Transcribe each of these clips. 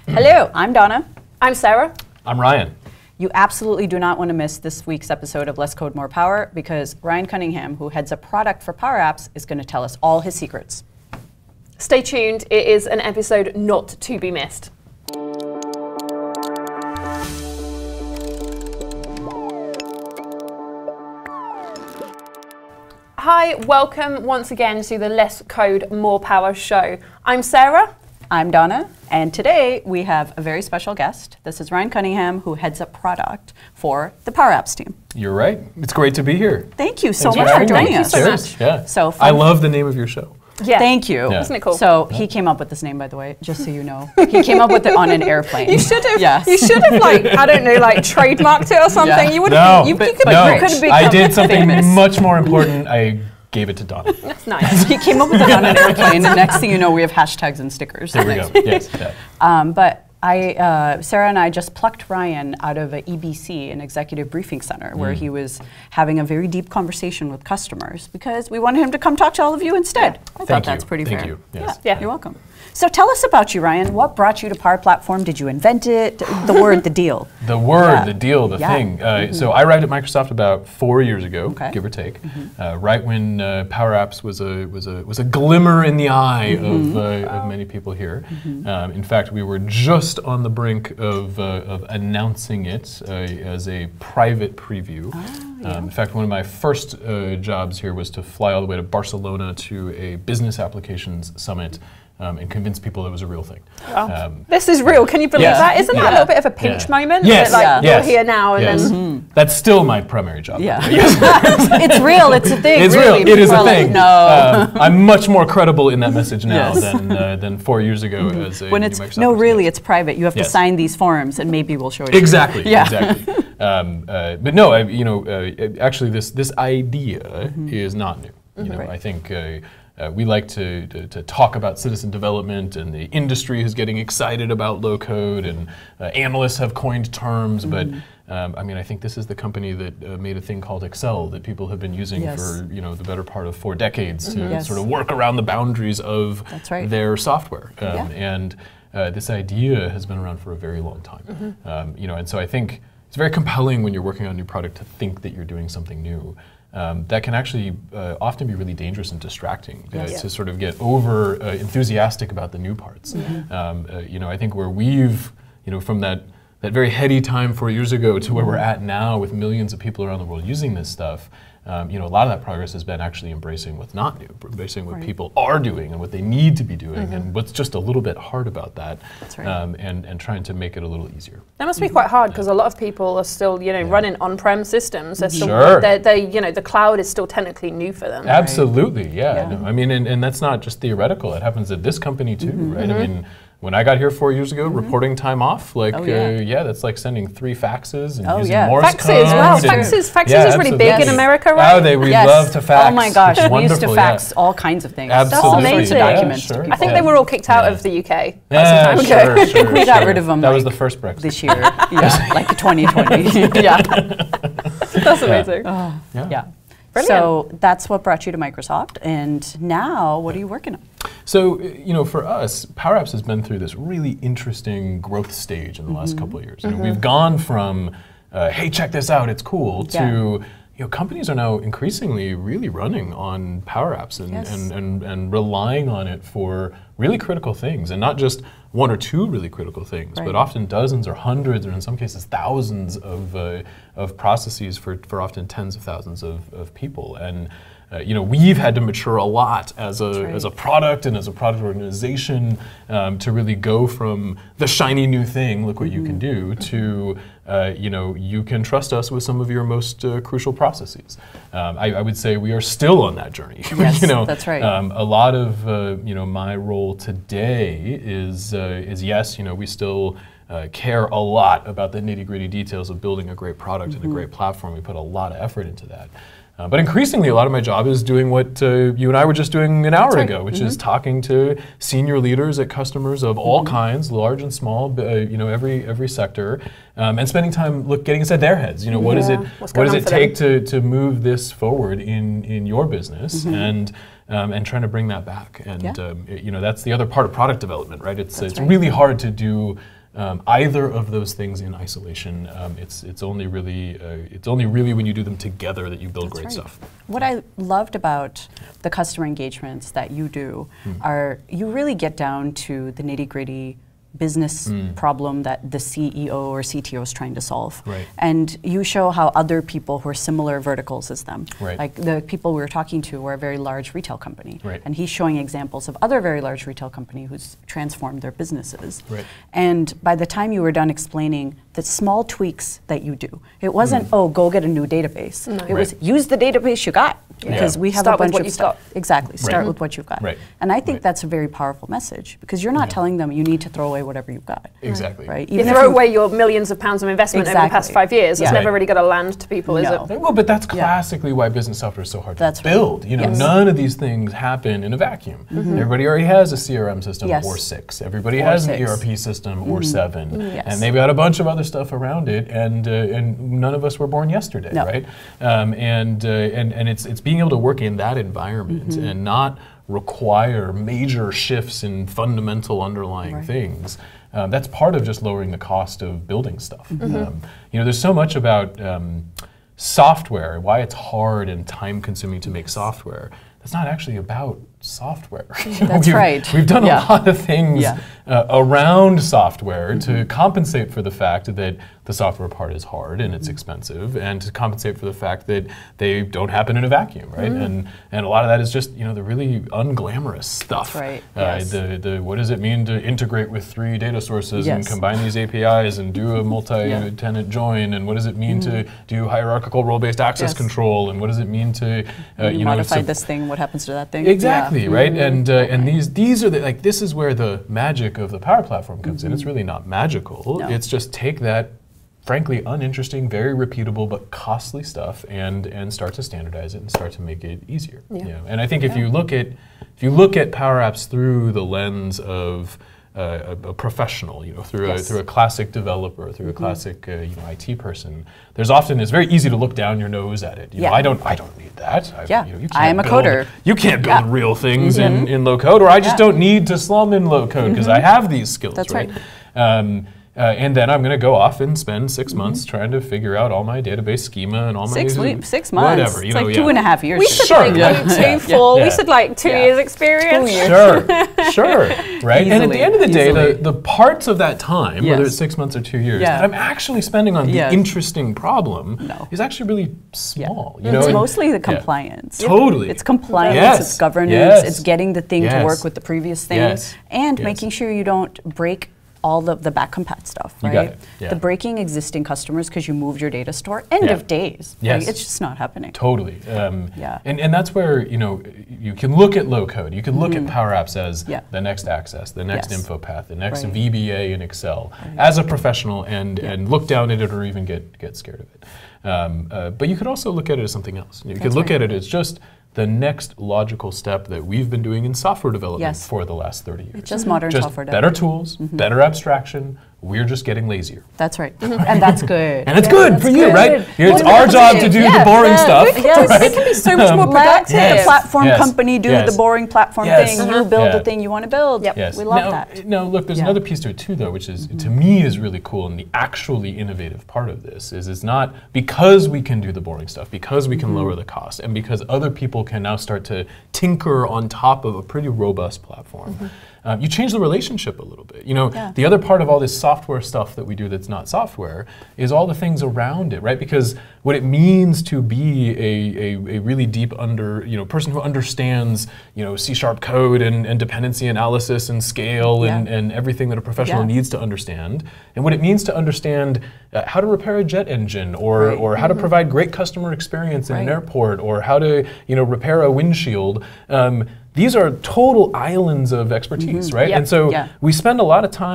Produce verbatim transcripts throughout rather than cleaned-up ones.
Hello, I'm Donna. I'm Sarah. I'm Ryan. You absolutely do not want to miss this week's episode of Less Code, More Power, because Ryan Cunningham, who heads up product for Power Apps, is going to tell us all his secrets. Stay tuned, it is an episode not to be missed. Hi, welcome once again to the Less Code, More Power show. I'm Sarah. I'm Donna, and today we have a very special guest. This is Ryan Cunningham, who heads up product for the Power Apps team. You're right. It's great to be here. Thank you so Thanks much for for joining Thank us. you so Cheers. much. Yeah. So I fun. love the name of your show. Yeah. Thank you. Yeah. Isn't it cool? So he came up with this name, by the way, just so you know. He came up with it on an airplane. You should have. Yes. You should have, like, I don't know, like trademarked it or something. Yeah. You would No, have. You, but- you could, but no. you could have become I did something famous. much more important. I gave it to Donna. That's nice. He came up with it on an airplane, and next thing you know, we have hashtags and stickers. There we go. Yes. Yeah. Um, but I, uh, Sarah and I just plucked Ryan out of a E B C, an executive briefing center, where Mm. he was having a very deep conversation with customers because we wanted him to come talk to all of you instead. I thought Thank that's you. pretty Thank fair. you. Yes. Yeah, Yeah. you're welcome. So tell us about you, Ryan. What brought you to Power Platform? Did you invent it? The word, the deal. The word, Yeah. the deal, the Yeah. thing. Uh, mm-hmm. So I arrived at Microsoft about four years ago, Okay. give or take, mm-hmm. uh, right when uh, Power Apps was a was a was a glimmer in the eye Mm-hmm. of, uh, of many people here. Mm-hmm. um, in fact, we were just on the brink of uh, of announcing it uh, as a private preview. Oh, yeah. um, in fact, one of my first uh, jobs here was to fly all the way to Barcelona to a business applications summit. Um, and convince people it was a real thing. Oh. Um, This is real. Can you believe Yeah. that? Isn't that Yeah. a little bit of a pinch Yeah. moment? Yes. That, like, Yeah. you're Yes. here now, and Yes. then That's still my primary job. Yeah. by the way. Yes. It's real. It's a thing. It's really. real. It is People a are like, thing. no. Um, I'm much more credible in that message now Yes. than uh, than four years ago as a when new it's Microsoft no, person. really, it's private. You have to Yes. sign these forms, and maybe we'll show it. to you. Exactly. Yeah. Exactly. um, uh, but no, I, you know, uh, actually, this this idea Mm-hmm. is not new. You know, Right. I think. Uh, Uh, we like to, to, to talk about citizen development, and the industry is getting excited about low code, and uh, analysts have coined terms, Mm-hmm. but um, I mean, I think this is the company that uh, made a thing called Excel that people have been using Yes. for, you know, the better part of four decades to Yes. sort of work around the boundaries of That's right. their software. Um, Yeah. And uh, this idea has been around for a very long time. Mm-hmm. Um, you know, and so I think it's very compelling when you're working on a new product to think that you're doing something new. Um, that can actually uh, often be really dangerous and distracting uh, Yes. to sort of get over uh, enthusiastic about the new parts. Mm-hmm. Um, uh, you know, I think where we've, you know, from that that very heady time four years ago to where we're at now with millions of people around the world using this stuff, um, you know, a lot of that progress has been actually embracing what's not new, embracing what Right. people are doing and what they need to be doing, and what's just a little bit hard about that, That's right. um, and, and trying to make it a little easier. that must be quite hard because a lot of people are still, you know, Yeah. running on-prem systems. They're still, Sure. they're, they, you know, the cloud is still technically new for them. Absolutely, yeah. Yeah. No, I mean, and, and that's not just theoretical. It happens at this company too, right? I mean, when I got here four years ago, reporting time off, like, Oh, yeah. uh, yeah, that's like sending three faxes and Oh, using yeah. Morse Faxes, code. wow, and- faxes, faxes Yeah, is really big in absolutely. America, right? Oh, they we Yes. love to fax. Oh my gosh, It's we used to wonderful, fax yeah. all kinds of things. Absolutely. All sorts of amazing. documents Yeah, to sure. people. I think they were all kicked out Yeah. of the U K. Yeah, some time sure, ago. sure, We got sure. rid of them, That was like, the first Brexit. this year. Yeah, like twenty twenty. yeah. That's amazing. Oh, Yeah. yeah. Brilliant. So that's what brought you to Microsoft, and now what are you working on? So, uh, you know, for us, Power Apps has been through this really interesting growth stage in the last couple of years. You know, we've gone from, uh, hey, check this out, it's cool, Yeah. to, you know, companies are now increasingly really running on Power Apps and, Yes. and, and, and relying on it for really critical things, and not just one or two really critical things, Right. but often dozens or hundreds, or in some cases thousands of, uh, of processes for, for often tens of thousands of, of people. And Uh, you know, we've had to mature a lot as a right. as a product and as a product organization um, to really go from the shiny new thing, look what you can do, to uh, you know, you can trust us with some of your most uh, crucial processes. Um, I, I would say we are still on that journey. Yes, you know, that's right. Um, a lot of uh, you know, my role today is uh, is yes, you know, we still. Uh, care a lot about the nitty-gritty details of building a great product Mm-hmm. and a great platform. We put a lot of effort into that. Uh, but increasingly, a lot of my job is doing what uh, you and I were just doing an hour right. ago, which Mm-hmm. is talking to senior leaders at customers of all Mm-hmm. kinds, large and small, b- uh, you know, every every sector, um, and spending time look getting inside their heads. You know, what is Yeah. it? What's What going does on it for take to to move this forward in in your business? Mm-hmm. And um, and trying to bring that back. And Yeah. um, it- you know, that's the other part of product development, right? It's That's it's right. really hard to do um, either of those things in isolation. Um, it's it's only really uh, it's only really when you do them together that you build That's great right. stuff. What I loved about the customer engagements that you do are you really get down to the nitty-gritty business problem that the C E O or C T O is trying to solve. Right. And you show how other people who are similar verticals as them, Right. like the people we were talking to were a very large retail company. Right. And he's showing examples of other very large retail company who's transformed their businesses. Right. And by the time you were done explaining the small tweaks that you do, it wasn't, oh, go get a new database. No. It was Right. use the database you got. Because Yeah. we have Start a with bunch what of you've stuff. got. Exactly. Start Right. with what you've got. Right. And I think Right. that's a very powerful message because you're not Yeah. telling them you need to throw away whatever you've got. Exactly. Right? You Even if throw away your millions of pounds of investment over the past Exactly. five years. It's Yeah. never Right. really going to land to people, is No. it? Well, but that's Yeah. classically why business software is so hard That's to right. build. You know, Yes. none of these things happen in a vacuum. Everybody already has a C R M system Yes. or six. Everybody Or has an six. E R P system or seven, Yes. and they've got a bunch of other stuff around it. And uh, and none of us were born yesterday, No. right? Um, and uh, and and it's it's being able to work in that environment and not require major shifts in fundamental underlying Right. things. Um, that's part of just lowering the cost of building stuff. Um, you know, there's so much about um, software, why it's hard and time consuming to make software. That's not actually about software. You know, That's we've, right. We've done Yeah. a lot of things Yeah. uh, around software to compensate for the fact that the software part is hard and it's expensive, and to compensate for the fact that they don't happen in a vacuum, right? And and a lot of that is just, you know, the really unglamorous stuff. That's right, Uh, yes. The the what does it mean to integrate with three data sources and Yes. combine these A P Is and do a multi-tenant join, and what does it mean to do hierarchical role-based access Yes. control, and what does it mean to uh, you you know modify sup- this thing, what happens to that thing? Exactly, Yeah. right? And uh, and these these are the, like this is where the magic of the Power Platform comes in. It's really not magical. No. It's just take that frankly uninteresting, very repeatable but costly stuff and and start to standardize it and start to make it easier. Yeah. You know? And I think if you look at if you look at Power Apps through the lens of uh, a, a professional, you know, through Yes. a through a classic developer, through a classic uh, you know I T person, there's often it's very easy to look down your nose at it. You Yeah. know, I don't I don't need that. I, Yeah. you know, you I am can't a build- coder. You can't build Yeah. real things in, in low code, or I just Yeah. don't need to slum in low code because I have these skills. That's right. Um, uh, and then I'm going to go off and spend six Mm-hmm. months trying to figure out all my database schema and all my Six weeks, six months. whatever. You It's know, like yeah. two and a half years. We said Sure, like yeah. two, Yeah. four. Yeah. We said like two Yeah. years experience. Two years. Sure, sure, right? And at the Easily, end of the day, easily. the, the parts of that time, whether Yes. it's six months or two years, Yeah. that I'm actually spending on the Yes. interesting problem No. is actually really small. You know, It's and- mostly the yeah. compliance. Totally. It's compliance, Yes. it's governance, Yes. it's getting the thing to Yes. work with the previous thing, Yes. and Yes. making sure you don't break all of the back compat stuff, You right? got it. Yeah. The breaking existing customers because you moved your data store, end Yeah. of days. Yes. Right? It's just not happening. Totally. Um, Yeah. And, and that's where, you know, you can look at low code. You can look at Power Apps as Yeah. the next access, the next Yes. info path, the next Right. V B A in Excel as a professional and, Yeah. and look down at it or even get, get scared of it. Um, uh, but you could also look at it as something else. You could That's look right. at it as just the next logical step that we've been doing in software development Yes. for the last thirty years. It's just modern Just software better development. tools, better abstraction. We're just getting lazier. That's right. And that's good. And it's Yeah, good that's for you, good. right? It's Well, our that's job it. to do Yeah, the boring the- stuff. yes. right? It can be so much Um, more Let productive. the Yes. platform Yes. company do Yes. the boring platform Yes. thing. Uh-huh. You build Yeah. the thing you want to build. Yep. Yes. We love now, that. No, look, there's Yeah. another piece to it too, though, which is to me is really cool, and the actually innovative part of this is it's not because we can do the boring stuff, because we can Mm-hmm. lower the cost, and because other people can now start to tinker on top of a pretty robust platform. Um, you change the relationship a little bit. You know, Mm-hmm. Yeah. the other part of all this software stuff that we do that's not software is all the things around it, right? Because what it means to be a, a, a really deep under, you know, person who understands, you know, C sharp code and, and dependency analysis and scale and, Yeah. and everything that a professional Yeah. needs to understand, and what it means to understand uh, how to repair a jet engine, or, Right. or how to provide great customer experience in an Right. airport, or how to, you know, repair a windshield. Um, these are total islands of expertise, right? Yep. And so Yeah. we spend a lot of time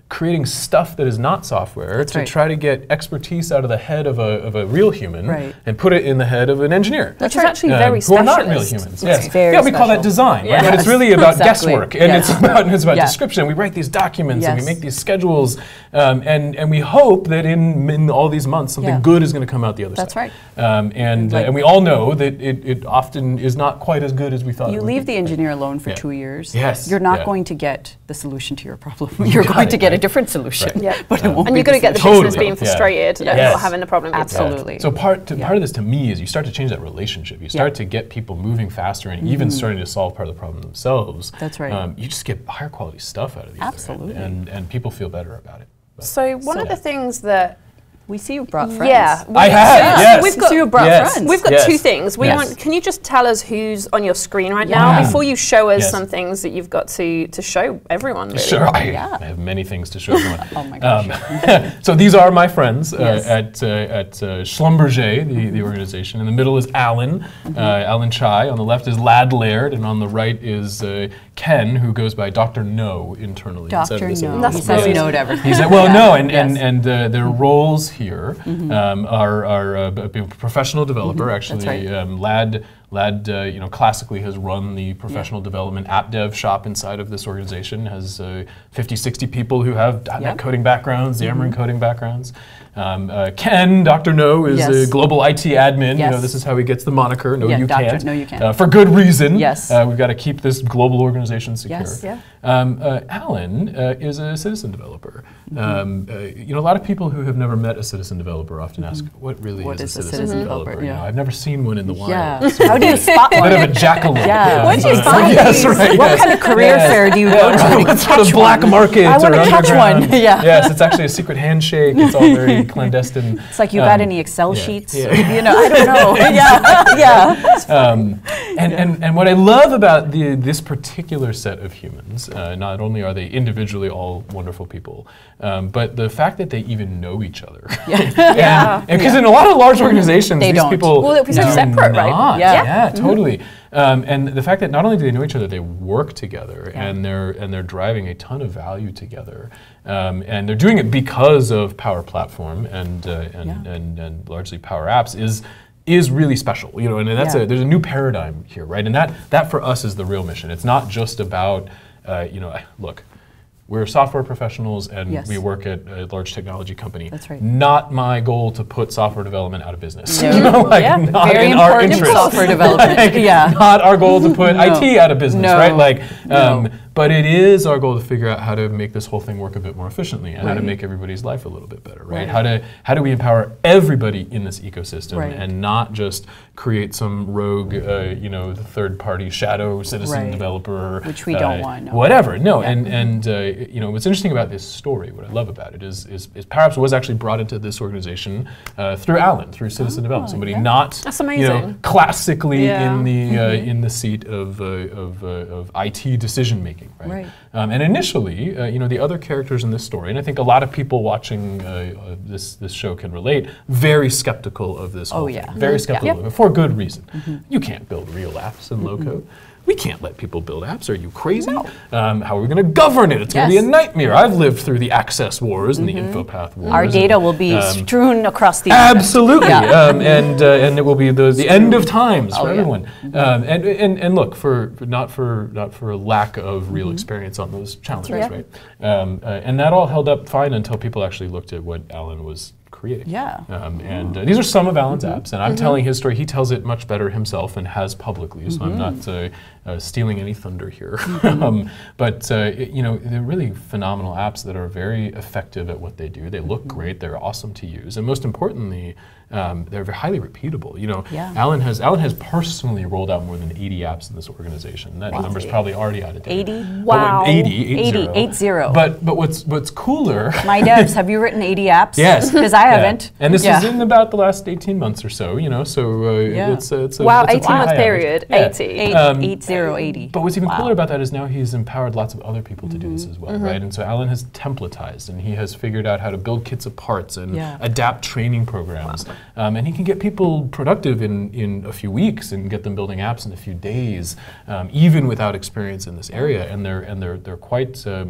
creating stuff that is not software That's to right. try to get expertise out of the head of a, of a real human Right. and put it in the head of an engineer. Which is right. actually um, very who are not real specialist. humans. It's Yes. very yeah, we call that special. design, right? Yes. But it's really about Exactly. guesswork, and Yes. it's about it's about Yes. description. We write these documents and we Yes. make these schedules, um, and and we hope that in in all these months something Yeah. good is going to come out the other That's side. right. Um, and uh, Like- and we all know that it, it often is not quite as good as we thought. You it would leave be. the engineer alone for Yeah. two years. Yes. You're not Yeah. going to get the solution to your problem. You're got going it, to get a right. different solution. Right. Yeah. But it won't And be you've got to get the Totally. business being Yeah. frustrated and Yes. not having the problem. yourself. Absolutely. So part to, Yeah. part of this to me is you start to change that relationship. You start Yeah. to get people moving faster and even starting to solve part of the problem themselves. That's right. Um, you just get higher quality stuff out of the other end, Absolutely. and and people feel better about it. But- So one So- of the things that We see you brought friends. yeah, I we- have, so yes. we've So got you brought Yes. friends. We've got Yes. two things. We Yes. want. Can you just tell us who's on your screen right Yeah. now before you show us Yes. some things that you've got to to show everyone? Really. Sure, I, Yeah. I have many things to show everyone. Oh my gosh. Um, so these are my friends uh, Yes. at uh, at uh, Schlumberger, the, the organization. In the middle is Alan, Mm-hmm. uh, Alan Chai. On the left is Lad Laird, and on the right is uh, Ken, who goes by Doctor No internally. inside of Doctor this No. organization. He says brilliant. no to everything. He said, well, Yeah. no, and, and, Yes. and uh, their roles here Mm-hmm. um, are, are uh, b- b- professional developer. Actually, right. um, Lad, Lad uh, you know, classically has run the professional development app dev shop inside of this organization, has uh, fifty, sixty people who have dot net Yeah. coding backgrounds, Mm-hmm. Xamarin coding backgrounds. Um, uh, Ken, Doctor No, is Yes. a global I T admin. You know, Yes. this is how he gets the moniker. No, Yeah, you Doctor can't. No, you can't. Uh, for good reason. Yes. Uh, we've got to keep this global organization secure. Yes. Yeah. Um, uh, Alan uh, is a citizen developer. Mm-hmm. Um, uh, you know, a lot of people who have never met a citizen developer often ask, "What really What is, is a a citizen, citizen developer?" developer? You know, Yeah. I've never seen one in the wild. Yeah. How do you spot A one? bit of a jackalope. Yeah. When do you so- find yes, these? right, What yes. kind of career Yes. fair do you go to? What sort of black market I or wanna catch underground? one. Yeah. Yes, it's actually a secret handshake. It's all very clandestine. It's like, you got Um, any Excel yeah, sheets? yeah. You know, I don't know. yeah, yeah. Um, and, and, and what I love about the, this particular set of humans, uh, not only are they individually all wonderful people, um, but the fact that they even know each other. Yeah. And because in a lot of large organizations, They these don't. people Well, they're so do separate, right? not. Yeah. Yeah, totally. Um, and the fact that not only do they know each other, they work together, Yeah. and they're and they're driving a ton of value together, um, and they're doing it because of Power Platform and uh, and, Yeah. and and largely Power Apps is. is really special, you know, and that's Yeah. a there's a new paradigm here, right? And that that for us is the real mission. It's not just about, uh, you know, look, we're software professionals and Yes. we work at a large technology company. That's right. Not my goal to put software development out of business. No. You know, like Yeah. not Very in our important interest. software development. Like, Yeah. Not our goal to put No. I T out of business, No. right? Like, um, No. but it is our goal to figure out how to make this whole thing work a bit more efficiently and how to Right. make everybody's life a little bit better, right? Right. How to how do we empower everybody in this ecosystem Right. and not just create some rogue, uh, you know, third-party shadow citizen Right. developer, Which we uh, don't want, no. Whatever, no. Yeah. And and uh, you know, what's interesting about this story, what I love about it is is, is Power Apps was actually brought into this organization uh, through Alan, through citizen development, somebody yeah. not That's you know amazing. classically Yeah. in the uh, in the seat of uh, of, uh, of I T decision making, right? Right. Um, and initially, uh, you know, the other characters in this story, and I think a lot of people watching uh, uh, this this show can relate, very skeptical of this Oh, whole yeah. thing. Very Mhm. skeptical Yeah. of it, for good reason. You can't build real apps in low code. We can't let people build apps. Are you crazy? Um, how are we going to govern it? It's going to Yes. be a nightmare. I've lived through the access wars and the info path wars. Our and, data will be um, strewn across the internet. Absolutely, Yeah. um, and uh, and it will be the, the end of times Oh, for yeah. everyone. Um, and, and and look for for- not for not for a lack of real experience on those challenges, right. right? Um, uh, and that all held up fine until people actually looked at what Alan was creating. Yeah. Um, and uh, these are some of Alan's apps, and I'm telling his story. He tells it much better himself and has publicly, so I'm not uh, uh, stealing any thunder here. um, but uh, it- you know, they're really phenomenal apps that are very effective at what they do. They look great. They're awesome to use, and most importantly, um, they're very highly repeatable. You know, Yeah. Alan has Alan has personally rolled out more than eighty apps in this organization. That number's probably already out of date. eighty? But what- Wow. eighty, eight eighty, zero. eight zero. But but what's what's cooler? My devs, have you written eighty apps? Yes. Because I Yeah. haven't. And this Yeah. is in about the last eighteen months or so, you know, so uh, Yeah. it's, uh, it's a Wow, it's a eighteen pretty month high average. period, Yeah. eighty. Eight, Um, eight zero eighty. But what's even Wow. cooler about that is now he's empowered lots of other people to do this as well, right? And so Alan has templatized, and he has figured out how to build kits of parts and Yeah. adapt training programs, um, and he can get people productive in, in a few weeks and get them building apps in a few days, um, even without experience in this area. And they're and they're they're quite. Um,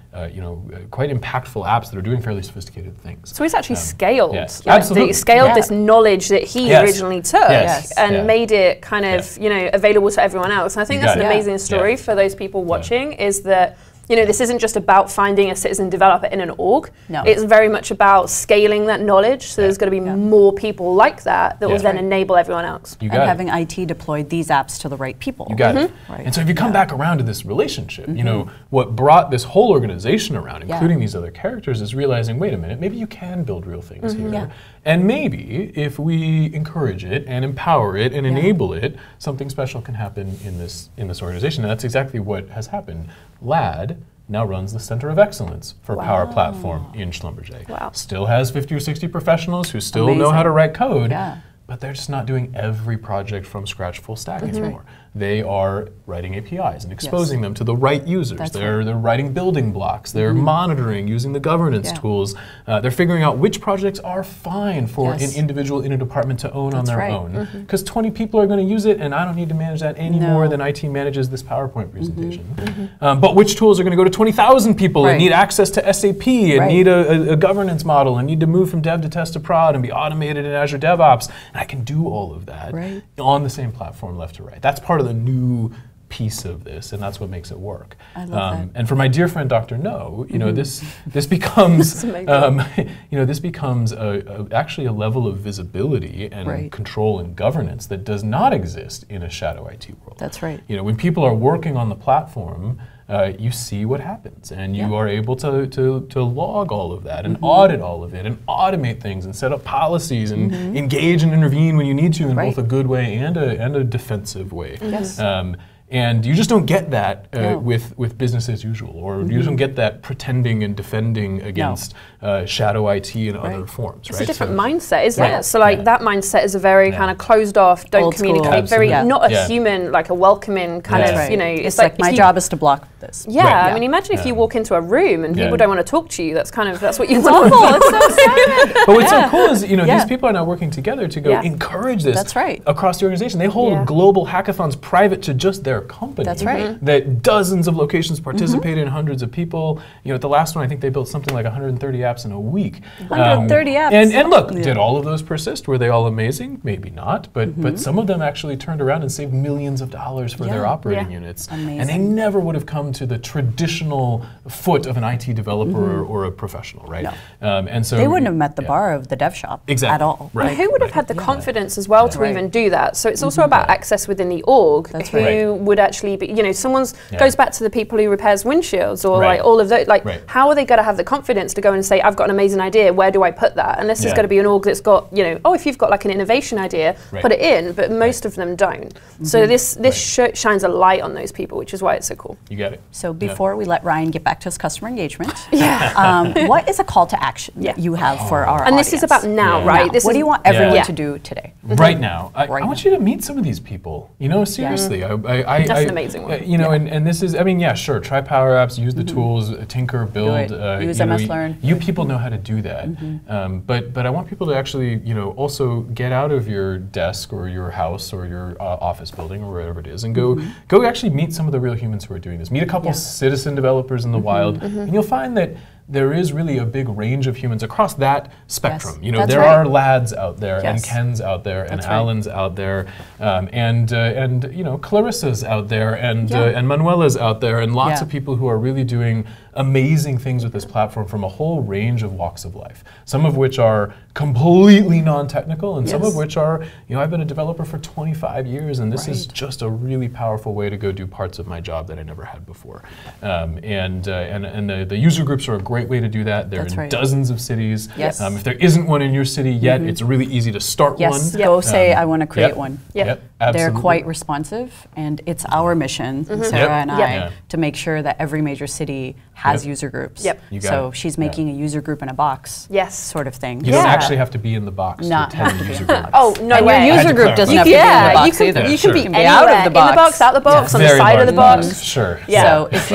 uh, you know, uh, quite impactful apps that are doing fairly sophisticated things. So he's actually Um, scaled, yeah. like, Absolutely. the, scaled Yeah. this knowledge that he Yes. originally took Yes. and Yeah. made it kind of, Yeah. you know, available to everyone else. And I think You that's got an it. amazing Yeah. story Yeah. for those people watching, is that, you know, this isn't just about finding a citizen developer in an org. No. It's very much about scaling that knowledge. So Yeah. there's going to be Yeah. more people like that that will Yeah. then Right. enable everyone else. You And got it. having I T deploy these apps to the right people. You got it. Right. And so if you come Yeah. back around to this relationship, you know, what brought this whole organization around, Yeah. including these other characters, is realizing, wait a minute, maybe you can build real things here. Yeah. And maybe if we encourage it and empower it and Yeah. enable it, something special can happen in this in this organization. And that's exactly what has happened. Lad now runs the Center of Excellence for Power Platform in Schlumberger. Wow. Still has fifty or sixty professionals who still know how Amazing. to write code, Yeah. but they're just not doing every project from scratch full stack anymore. They are writing A P Is and exposing them to the right users. That's they're, right. they're writing building blocks. They're monitoring using the governance Yeah. tools. Uh, they're figuring out which projects are fine for Yes. an individual in a department to own on That's their right. own. Because twenty people are going to use it, and I don't need to manage that any No. more than I T manages this PowerPoint presentation. Um, but which tools are going to go to twenty thousand people and Right. need access to S A P and Right. need a, a, a governance model and need to move from dev to test to prod and be automated in Azure DevOps. And I can do all of that Right. on the same platform left to right. That's part of the new piece of this, and that's what makes it work. I love that. And for my dear friend Doctor No, you know, this this becomes amazing. um, you know this becomes a, a, actually a level of visibility and Right. control and governance that does not exist in a shadow I T world. That's right. You know, when people are working on the platform, uh, you see what happens, and you Yeah. are able to, to, to log all of that and audit all of it and automate things and set up policies and engage and intervene when you need to in Right. both a good way and a, and a defensive way. Yes. Um, and you just don't get that uh, No. with, with business as usual, or you just don't get that pretending and defending against uh, shadow I T and other Right. forms. It's right? a different So- mindset, isn't Right. it? So like Yeah. that mindset is a very Yeah. kind of closed off, don't Old school. communicate, very Absolutely. not a Yeah. human, like a welcoming kind Yeah. of, Right. you know, It's, it's, like, if my you- job is to block this. Yeah, Right. I Yeah. mean, imagine if Yeah. you walk into a room and Yeah. people don't want to talk to you. That's kind of that's what you It's want. awful. It's so sad. But what's so cool is, you know, Yeah. these people are now working together to go Yeah. encourage this That's right. across the organization. They hold Yeah. global hackathons private to just their company. That's right. Mhm. That dozens of locations participate in, hundreds of people. You know, at the last one, I think they built something like one hundred thirty apps in a week. one hundred thirty apps. And, and look, Yeah. did all of those persist? Were they all amazing? Maybe not. But but some of them actually turned around and saved millions of dollars for their Yeah. operating Yeah. units. And they Amazing. never would have come to the traditional foot of an I T developer or, or a professional, right? Um, and so They wouldn't have met the yeah. bar of the dev shop Exactly. at all. Right. And who would have Right. had the Yeah. confidence as well to Right. even do that? So it's also about Yeah. access within the org. That's who right. Right. would actually be, you know, someone's Yeah. goes back to the people who repairs windshields or Right. like all of those. Like, Right. how are they going to have the confidence to go and say, I've got an amazing idea, where do I put that? Unless Yeah. it's going to be an org that's got, you know, oh, if you've got like an innovation idea, Right. put it in. But most of them don't. So this this sh- shines a light on those people, which is why it's so cool. You get it. So before we let Ryan get back to his customer engagement, um, what is a call to action Yeah. that you have for our And this is audience? about now, Yeah. right? Now, This what is do you want everyone Yeah. to do today? Right now, I, Right I want you to meet some of these people. You know, seriously. I, I, I, That's I, an amazing one. uh, you know, and, and this is, I mean, yeah, sure. Try Power Apps, use the tools, uh, tinker, build. it. Uh, Use you know, M S y- Learn. You people know how to do that. Um, but but I want people to actually, you know, also get out of your desk or your house or your uh, office building or wherever it is, and go go actually meet some of the real humans who are doing this. Meet a couple Yeah. citizen developers in the wild, and you'll find that there is really a big range of humans across that spectrum. Yes, You know, that's there right. are lads out there and Yes. Kens out there and That's right. Alan's out there, um, and uh, and you know Clarissa's out there and Yeah. uh, and Manuela's out there, and lots Yeah. of people who are really doing amazing things with this platform from a whole range of walks of life. Some of which are completely non-technical, and some Yes. of which are, you know, I've been a developer for twenty-five years, and this is Right. just a really powerful way to go do parts of my job that I never had before. Um, and uh, and and the, the user groups are a great way to do that. They're That's in right. dozens of cities. Yes. Um, if there isn't one in your city yet, it's really easy to start Yes, one. go say, Um, I want to create yep. one. Yep. Yep. They're Absolutely. quite responsive, and it's our mission, Sarah Yep. and I, Yep. Yeah. to make sure that every major city has Yep. user groups. Yep. You got So it. she's Yeah. making a user group in a box, Yes. sort of thing. You don't Yeah. actually have to be in the box Not to have attend to the be user in the group. box. Oh no And way! your I had user to group clarify. doesn't You have to be in yeah, the box you can either. Yeah, you sure. can be You can be out of anywhere, the in the box. box, out the box, on the Very side of the large box. Sure. Yeah. So if you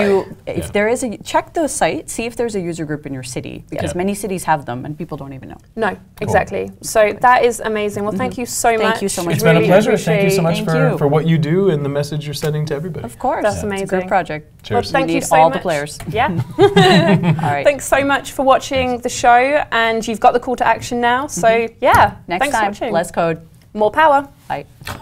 if Yeah. there is a, check the site, see if there's a user group in your city, because Yeah. many cities have them and people don't even know. No, exactly. So that is amazing. Well, thank you so Thank much. you so much. It's Really been a pleasure. Thank you so appreciate- much Thank for, you. for what you do and the message you're sending to everybody. Of course. That's It's a amazing. great project. Well, Cheers. thank We you need so all much. the players. Yeah. All right. Thanks so much for watching the show, and you've got the call to action now. So yeah, Next thanks time, for watching. less code. More power. Bye.